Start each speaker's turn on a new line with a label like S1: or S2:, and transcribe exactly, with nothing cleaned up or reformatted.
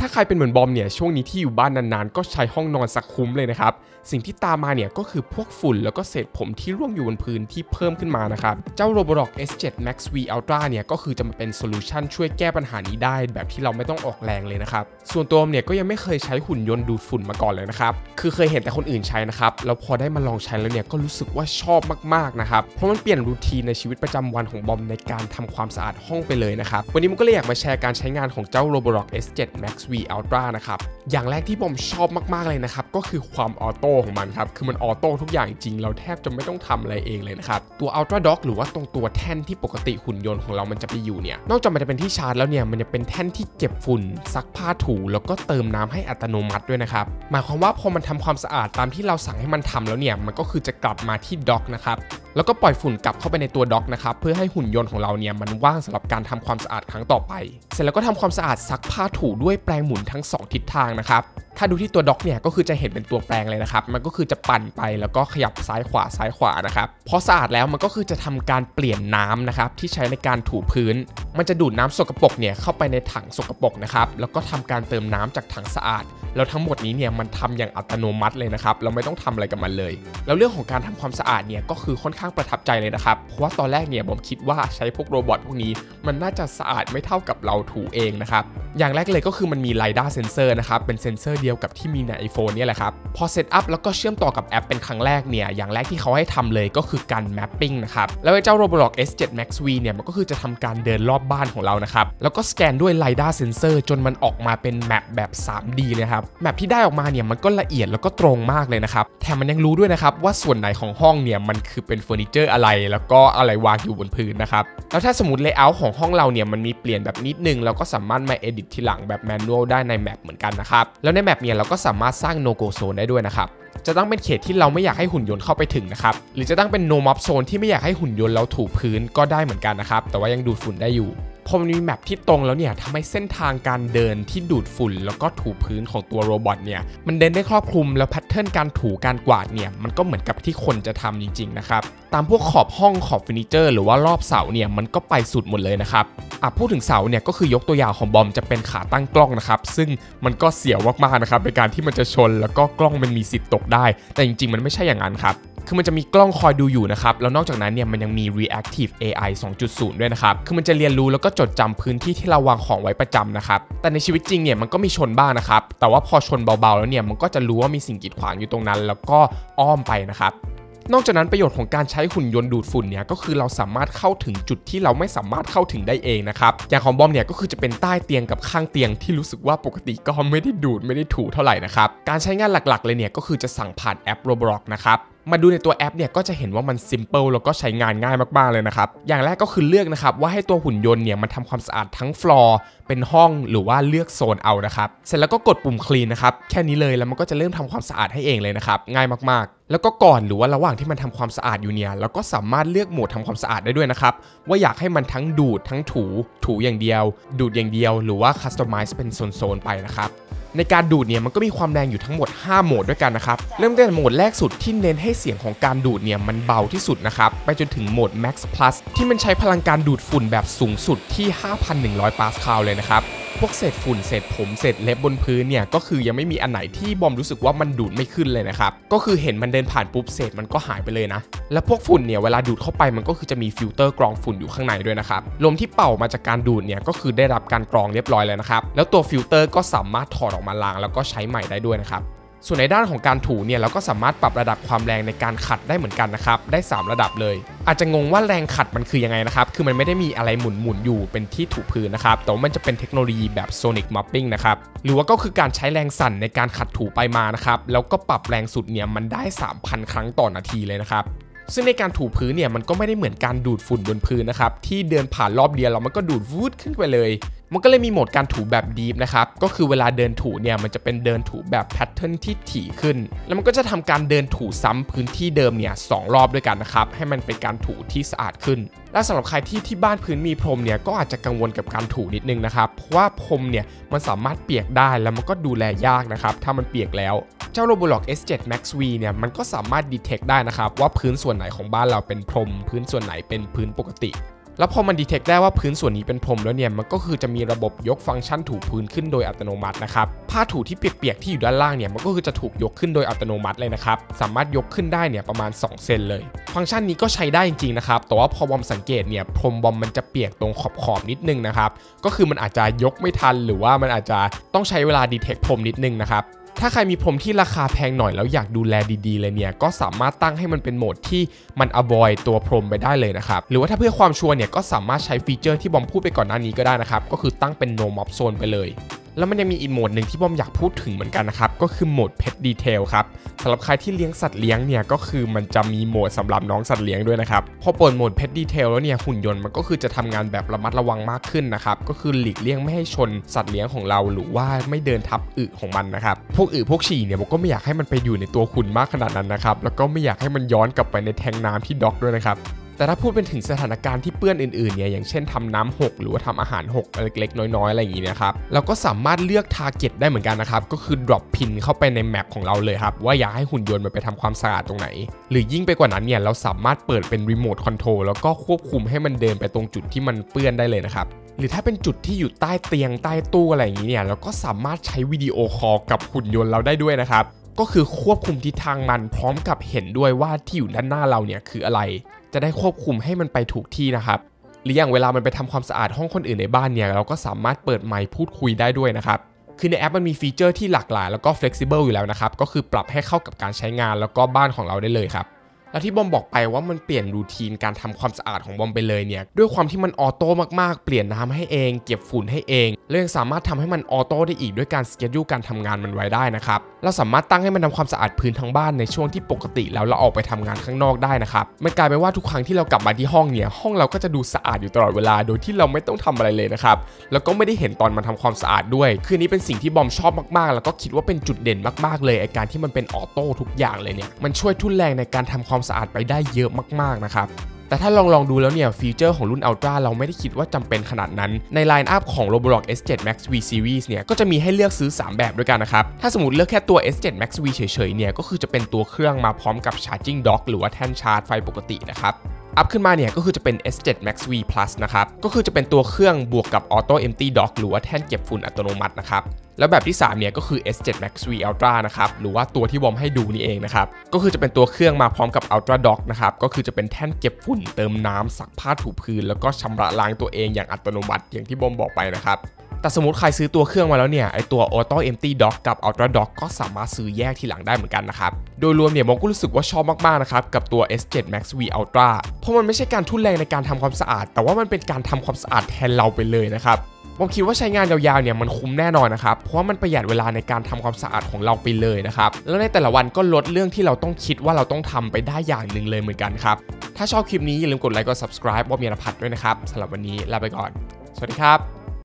S1: ถ้าใครเป็นเหมือนบอมเนี่ยช่วงนี้ที่อยู่บ้านนานๆก็ใช้ห้องนอนสักคุ้มเลยนะครับสิ่งที่ตามมาเนี่ยก็คือพวกฝุ่นแล้วก็เศษผมที่ร่วงอยู่บนพื้นที่เพิ่มขึ้นมานะครับเจ้า Roborock เอส เซเว่น Max V Ultra เนี่ยก็คือจะมาเป็นโซลูชันช่วยแก้ปัญหานี้ได้แบบที่เราไม่ต้องออกแรงเลยนะครับส่วนตัวเนี่ยก็ยังไม่เคยใช้หุ่นยนต์ดูดฝุ่นมาก่อนเลยนะครับคือเคยเห็นแต่คนอื่นใช้นะครับแล้วพอได้มาลองใช้แล้วเนี่ยก็รู้สึกว่าชอบมากๆนะครับเพราะมันเปลี่ยนรูทีนในชีวิตประจำวันของบอมในการทำความสะอาดห้องไปเลยนะครับวันนี้มันก็เลยอยากมาแชร์การใช้งานของเจ้า Roborock เอส เซเว่น Max V Ultra นะครับอย่างแรกที่บอมชอบมากๆเลยนะครับก็คือความออโต้ของมันครับคือมันออโต้ทุกอย่างจริงเราแทบจะไม่ต้องทำอะไรเองเลยนะครับตัว Ultra Dock หรือว่าตรงตัวแท่นที่ปกติหุ่นยนต์ของเรามันจะไปอยู่เนี่ยนอกจากมันจะเป็นที่ชาร์จแล้วเนี่ยมันจะเป็นแท่นที่เก็บฝุ่นซักผ้าถูแล้วก็เติมน้ำให้อัตโนมัติด้วยนะครับหมายความว่าพอมันทำความสะอาดตามที่เราสั่งให้มันทำแล้วเนี่ยมันก็คือจะกลับมาที่ด็อกนะครับแล้วก็ปล่อยฝุ่นกลับเข้าไปในตัวด็อกนะครับเพื่อให้หุ่นยนต์ของเราเนี่ยมันว่างสำหรับการทำความสะอาดครั้งต่อไปเสร็จแล้วก็ทำความสะอาดซักผ้าถูด้วยแปรงหมุนทั้งสองทิศทางนะครับถ้าดูที่ตัวด็อกเนี่ยก็คือจะเห็นเป็นตัวแปรงเลยนะครับมันก็คือจะปั่นไปแล้วก็ขยับซ้ายขวาซ้ายขวานะครับพอสะอาดแล้วมันก็คือจะทำการเปลี่ยนน้ำนะครับที่ใช้ในการถูพื้นมันจะดูดน้ำสกปรกเนี่ยเข้าไปในถังสกปรกนะครับแล้วก็ทำการเติมน้ำจากถังสะอาดแล้วทั้งหมดนี้เนี่ยมันทำอย่างอัตโนมัติเลยนะครับเราไม่ต้องทำอะไรกับมันเลยแล้วเรื่องของการทำความสะอาดเนี่ยก็คือค่อนข้างประทับใจเลยนะครับเพราะว่าตอนแรกเนี่ยผมคิดว่าใช้พวกโรบอทพวกนี้มันน่าจะสะอาดไม่เท่ากับเราถูเองนะครับอย่างแรกเลยก็คือมันมี LiDAR Sensor นะครับเป็นเซนเซอร์เดียวกับที่มีใน iPhone เนี่ยแหละครับพอเซตอัพแล้วก็เชื่อมต่อกับแอปเป็นครั้งแรกเนี่ยอย่างแรกที่เขาให้ทำเลยก็คือการ mapping นะครับแล้วเจ้า Roborock เอส เซเว่น Max V เนี่ยมันก็คือจะทำการเดินรอบบ้านของเรานะครับแล้วก็สแกนด้วย LiDAR Sensor จนมันออกมาเป็นแมปแบบ ทรี ดี เลยครับแมปที่ได้ออกมาเนี่ยมันก็ละเอียดแล้วก็ตรงมากเลยนะครับแถมมันยังรู้ด้วยนะครับว่าส่วนไหนของห้องเนี่ยมันคือเป็นเฟอร์นิเจอร์อะไรแล้วก็อะไรวางอยู่บนพื้นนะครับแล้วถ้าสมมติ layout ของห้องเราเนี่ยมันมีเปลี่ยนแบบนิดนึงเราก็สามารถมา edit ทีหลังแบบ manual ได้ในแมปเหมือนกันนะครับแล้วในแมปเนี่ยเราก็สามารถสร้าง no go zone ได้ด้วยนะครับจะตั้งเป็นเขตที่เราไม่อยากให้หุ่นยนต์เข้าไปถึงนะครับหรือจะตั้งเป็น no mob zone ที่ไม่อยากให้หุ่นยนต์เราถูพื้นก็ได้เหมือนกันนะครับแต่ว่ายังดูดฝุ่นได้อยู่พอมันมีแมปที่ตรงแล้วเนี่ยทำให้เส้นทางการเดินที่ดูดฝุ่นแล้วก็ถูพื้นของตัวโรบอทเนี่ยมันเดินได้ครอบคลุมแล้วแพทเทิร์นการถูการกวาดเนี่ยมันก็เหมือนกับที่คนจะทำจริงๆนะครับตามพวกขอบห้องขอบเฟอร์นิเจอร์หรือว่ารอบเสาเนี่ยมันก็ไปสุดหมดเลยนะครับอ่ะพูดถึงเสาเนี่ยก็คือยกตัวอย่างของบอมจะเป็นขาตั้งกล้องนะครับซึ่งมันก็เสียวมากๆนะครับในการที่มันจะชนแล้วก็กล้องมันมีสิทธิ์ตกได้แต่จริงๆมันไม่ใช่อย่างนั้นครับคือมันจะมีกล้องคอยดูอยู่นะครับแล้วนอกจากนั้นเนี่ยมันยังมี reactive เอ ไอ สองจุดศูนย์ ด้วยนะครับคือมันจะเรียนรู้แล้วก็จดจำพื้นที่ที่เราวางของไว้ประจำนะครับแต่ในชีวิตจริงเนี่ยมันก็มีชนบ้างนะครับแต่ว่าพอชนเบาๆแล้วเนี่ยมันก็จะรู้ว่ามีสิ่งกีดขวางอยู่ตรงนั้นแล้วก็อ้อมไปนะครับนอกจากนั้นประโยชน์ของการใช้หุ่นยนต์ดูดฝุ่นเนี่ยก็คือเราสามารถเข้าถึงจุดที่เราไม่สามารถเข้าถึงได้เองนะครับอย่างของบอมเนี่ยก็คือจะเป็นใต้เตียงกับข้างเตียงที่รู้สึกว่าปกติก็ไม่ได้ดูดไม่ได้ถูเท่าไหร่นะครับการใช้งานหลักๆเลยเนี่ยก็คือจะสั่งผ่านแอป Roborock นะครับมาดูในตัวแอปเนี่ยก็จะเห็นว่ามัน simple แล้วก็ใช้งานง่ายมากๆเลยนะครับอย่างแรกก็คือเลือกนะครับว่าให้ตัวหุ่นยนต์เนี่ยมันทำความสะอาดทั้งฟลอร์เป็นห้องหรือว่าเลือกโซนเอานะครับเสร็จแล้วก็กดปุ่ม clean นะครับแค่นี้เลยแล้วมันก็จะเริ่มทำความสะอาดให้เองเลยนะครับง่ายมากๆแล้วก็ก่อนหรือว่าระหว่างที่มันทำความสะอาดอยู่เนี่ยเราก็สามารถเลือกโหมดทำความสะอาดได้ด้วยนะครับว่าอยากให้มันทั้งดูดทั้งถูถูอย่างเดียวดูดอย่างเดียวหรือว่า customize เป็นโซนๆไปนะครับในการดูดเนี่ยมันก็มีความแรงอยู่ทั้งหมดห้าโหมดด้วยกันนะครับเริ่มตั้งแต่โหมดแรกสุดที่เน้นให้เสียงของการดูดเนี่ยมันเบาที่สุดนะครับไปจนถึงโหมด Max Plus ที่มันใช้พลังการดูดฝุ่นแบบสูงสุดที่ ห้าพันหนึ่งร้อย ปาสคาลเลยนะครับพวกเศษฝุ่นเศษผมเศษเล็บบนพื้นเนี่ยก็คือยังไม่มีอันไหนที่บอมรู้สึกว่ามันดูดไม่ขึ้นเลยนะครับก็คือเห็นมันเดินผ่านปุ๊บเศษมันก็หายไปเลยนะและพวกฝุ่นเนี่ยเวลาดูดเข้าไปมันก็คือจะมีฟิลเตอร์กรองฝุ่นอยู่ข้างในด้วยนะครับลมที่เป่ามาจากการดูดเนี่ยก็คือได้รับการกรองเรียบร้อยแล้วนะครับแล้วตัวฟิลเตอร์ก็สามารถถอดออกมาล้างแล้วก็ใช้ใหม่ได้ด้วยนะครับส่วนในด้านของการถูเนี่ยเราก็สามารถปรับระดับความแรงในการขัดได้เหมือนกันนะครับได้สามระดับเลยอาจจะงงว่าแรงขัดมันคือยังไงนะครับคือมันไม่ได้มีอะไรหมุนๆอยู่เป็นที่ถูพื้นนะครับแต่ว่ามันจะเป็นเทคโนโลยีแบบ Sonic Mopping นะครับหรือว่าก็คือการใช้แรงสั่นในการขัดถูไปมานะครับแล้วก็ปรับแรงสุดเนี่ยมันได้ สามพัน ครั้งต่อนาทีเลยนะครับซึ่งในการถูพื้นเนี่ยมันก็ไม่ได้เหมือนการดูดฝุ่นบนพื้นนะครับที่เดินผ่านรอบเดียวแล้วมันก็ดูดวูดขึ้นไปเลยมันก็เลยมีโหมดการถูแบบดีฟนะครับก็คือเวลาเดินถูเนี่ยมันจะเป็นเดินถูแบบแพทเทิร์นที่ถี่ขึ้นแล้วมันก็จะทำการเดินถูซ้ำพื้นที่เดิมเนี่ยสองรอบด้วยกันนะครับให้มันเป็นการถูที่สะอาดขึ้นและสำหรับใครที่ที่บ้านพื้นมีพรมเนี่ยก็อาจจะกังวลกับการถูนิดนึงนะครับเพราะว่าพรมเนี่ยมันสามารถเปียกได้แล้วมันก็ดูแลยากนะครับถ้ามันเปียกแล้วเจ้า Roborock เอส เซเว่น Max V เนี่ยมันก็สามารถ detect ได้นะครับว่าพื้นส่วนไหนของบ้านเราเป็นพรมพื้นส่วนไหนเป็นพื้นปกติแล้วพอมันดีเทคได้ว่าพื้นส่วนนี้เป็นพรมแล้วเนี่ยมันก็คือจะมีระบบยกฟังก์ชันถูพื้นขึ้นโดยอัตโนมัตินะครับผ้าถูที่เปียกๆที่อยู่ด้านล่างเนี่ยมันก็คือจะถูกยกขึ้นโดยอัตโนมัติเลยนะครับสามารถยกขึ้นได้เนี่ยประมาณสองเซนเลยฟังก์ชันนี้ก็ใช้ได้จริงๆนะครับแต่ว่าพอบอมสังเกตเนี่ยพรมบอมมันจะเปียกตรงขอบๆนิดนึงนะครับก็คือมันอาจจะยกไม่ทันหรือว่ามันอาจจะต้องใช้เวลาดีเทคพรมนิดนึงนะครับถ้าใครมีพรมที่ราคาแพงหน่อยแล้วอยากดูแลดีๆเลยเนี่ยก็สามารถตั้งให้มันเป็นโหมดที่มัน avoid ตัวพรมไปได้เลยนะครับหรือว่าถ้าเพื่อความชัวร์เนี่ยก็สามารถใช้ฟีเจอร์ที่บอมพูดไปก่อนหน้านี้ก็ได้นะครับก็คือตั้งเป็น no mob zone ไปเลยแล้วมันยังมีอีกโหมดหนึ่งที่บอมอยากพูดถึงเหมือนกันนะครับก็คือโหมด pet detail ครับสำหรับใครที่เลี้ยงสัตว์เลี้ยงเนี่ยก็คือมันจะมีโหมดสำหรับน้องสัตว์เลี้ยงด้วยนะครับพอเปิดโหมด pet detail แล้วเนี่ยหุ่นยนต์มันก็คือจะทำงานแบบระมัดระวังมากขึ้นนะครับก็คือหลีกเลี่ยงไม่ให้ชนสัตว์เลี้ยงของเราหรือว่าไม่เดินทับอึของมันนะครับพวกอึพวกฉี่เนี่ยผมก็ไม่อยากให้มันไปอยู่ในตัวคุณมากขนาดนั้นนะครับแล้วก็ไม่อยากให้มันย้อนกลับไปในแทงน้ำที่ด็อกด้วยนะครับแต่ถ้าพูดเป็นถึงสถานการณ์ที่เปื้อนอื่นๆเนี่ยอย่างเช่นทำน้ำหกหรือว่าทำอาหารหกเล็กๆน้อยๆอะไรอย่างงี้นะครับเราก็สามารถเลือกทาร์เก็ตได้เหมือนกันนะครับก็คือ drop pin เข้าไปในแมปของเราเลยครับว่าอยากให้หุ่นยนต์มันไปทำความสะอาดตรงไหนหรือยิ่งไปกว่านั้นเนี่ยเราสามารถเปิดเป็นรีโมทคอนโทรลแล้วก็ควบคุมให้มันเดินไปตรงจุดที่มันเปื้อนได้เลยนะครับหรือถ้าเป็นจุดที่อยู่ใต้เตียงใต้ตู้อะไรอย่างนี้เนี่ยเราก็สามารถใช้วิดีโอคอลกับหุ่นยนต์เราได้ด้วยนะครับก็คือควบคุมทิศทางมันพร้อมกับเห็นด้วยว่าที่อยู่ด้านหน้าเราเนี่ยคืออะไรจะได้ควบคุมให้มันไปถูกที่นะครับหรืออย่างเวลามันไปทำความสะอาดห้องคนอื่นในบ้านเนี่ยเราก็สามารถเปิดไมค์พูดคุยได้ด้วยนะครับคือในแอปมันมีฟีเจอร์ที่หลากหลายแล้วก็ flexible อยู่แล้วนะครับก็คือปรับให้เข้ากับการใช้งานแล้วก็บ้านของเราได้เลยครับแล้วที่บอมบอกไปว่ามันเปลี่ยนรูทีนการทำความสะอาดของบอมไปเลยเนี่ยด้วยความที่มันออโต้มากๆเปลี่ยนน้ำให้เองเก็บฝุ่นให้เองและยังสามารถทำให้มันออโต้ได้อีกด้วยการสเกจดูการทำงานมันไว้ได้นะครับเราสามารถตั้งให้มันทำความสะอาดพื้นทั้งบ้านในช่วงที่ปกติแล้วเราออกไปทำงานข้างนอกได้นะครับมันกลายเป็นว่าทุกครั้งที่เรากลับมาที่ห้องเนี่ยห้องเราก็จะดูสะอาดอยู่ตลอดเวลาโดยที่เราไม่ต้องทำอะไรเลยนะครับแล้วก็ไม่ได้เห็นตอนมันทำความสะอาดด้วยคือนี้เป็นสิ่งที่บอมชอบมากๆแล้วก็คิดว่าเป็นจุดเด่นมากๆเลยไอ้การที่มันเป็นออโต้ทุกอย่างเลยเนี่ยมันช่วยทุ่นแรงในการทำความสะอาดไปได้เยอะมากๆนะครับแต่ถ้าลองลองดูแล้วเนี่ยฟีเจอร์ของรุ่น Ultra เราไม่ได้คิดว่าจำเป็นขนาดนั้นในไลน์อัพของ Roborock เอส เซเว่น Max V Series เนี่ยก็จะมีให้เลือกซื้อสามแบบด้วยกันนะครับถ้าสมมติเลือกแค่ตัว เอส เซเว่น Max V เฉยๆเนี่ยก็คือจะเป็นตัวเครื่องมาพร้อมกับ Charging Dock หรือว่าแท่นชาร์จไฟปกตินะครับอัพขึ้นมาเนี่ยก็คือจะเป็น เอส เซเว่น Max V Plus นะครับก็คือจะเป็นตัวเครื่องบวกกับ Auto Empty Dock หรือว่าแท่นเก็บฝุ่นอัตโนมัตินะครับแล้วแบบที่สามเนี่ยก็คือ เอส เซเว่น Max V Ultra นะครับหรือว่าตัวที่บอมให้ดูนี่เองนะครับก็คือจะเป็นตัวเครื่องมาพร้อมกับ Ultra Dock นะครับก็คือจะเป็นแท่นเก็บฝุ่นเติมน้ำซักผ้าถูพื้นแล้วก็ชำระล้างตัวเองอย่างอัตโนมัติอย่างที่บอมบอกไปนะครับแต่สมมติใครซื้อตัวเครื่องมาแล้วเนี่ยไอตัว Auto Empty Dock กับ Ultra Dock ก็สามารถซื้อแยกทีหลังได้เหมือนกันนะครับโดยรวมเนี่ยบอมก็รู้สึกว่าชอบมากๆนะครับกับตัว เอส เซเว่น Max V Ultra เพราะมันไม่ใช่การทุ่นแรงในการทำความสะอาดแต่ว่ามันเป็นการทำความสะอาดแทนเราไปเลยนะครับผมคิดว่าใช้งานยาวๆเนี่ยมันคุ้มแน่นอนนะครับเพราะว่ามันประหยัดเวลาในการทำความสะอาดของเราไปเลยนะครับแล้วในแต่ละวันก็ลดเรื่องที่เราต้องคิดว่าเราต้องทำไปได้อย่างหนึ่งเลยเหมือนกันครับถ้าชอบคลิปนี้อย่าลืมกดไลค์กด subscribe บอมยานพัฒน์ด้วยนะครับสำหรับวันนี้ลาไปก่อนสวัสดีครับ